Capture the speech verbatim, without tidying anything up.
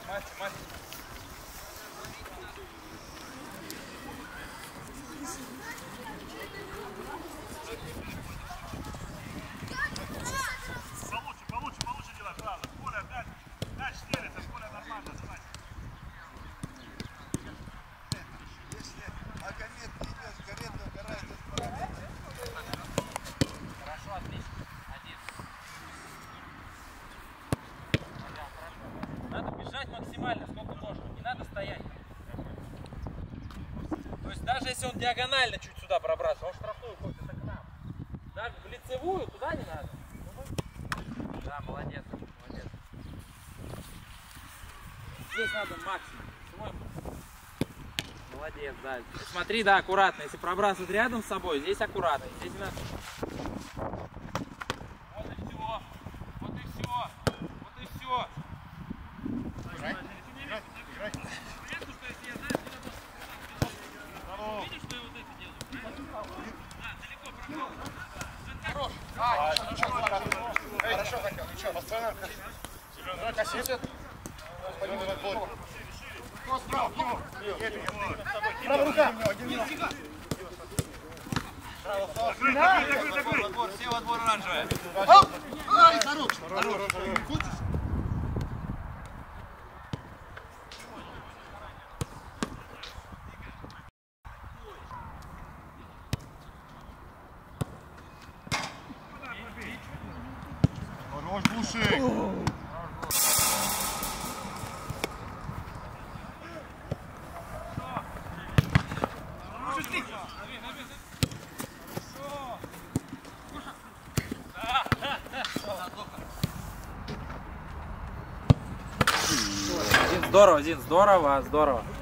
Мастер, мастер. Получше, получше, получше делай, правда. Коля, мяч, мяч стелится, Коля нормально, давай. Если Агамед не идет, карета упирается в парадокс. Хорошо, отлично. Один. Надо бежать максимально, сколько можно. Не надо стоять. То есть даже если он диагонально чуть сюда пробрался, он штрафную хочет, это к нам. Даже в лицевую туда не надо. Да, молодец, молодец. Здесь надо максимум. Молодец, да. Смотри, да, аккуратно. Если пробрасывать рядом с собой, здесь аккуратно. Здесь не надо. Вот и все. Вот и все. Вот и все. Играй, играй, играй. Понятно, что если я знаю, видишь, что я вот это делаю? Да, далеко пробрал. Хорош. А, ничего, ничего. Хорошо хотел, ничего. Постоянно. Кассет. Пойдем на двор. Справа, справа. Правая рука. Закрыть, закрыть, закрыть, закрыть. Все во двор оранжевые. Оп! Ай, хорош. Хорош. Хорош, Бушик. Один, здорово, один, здорово, здорово.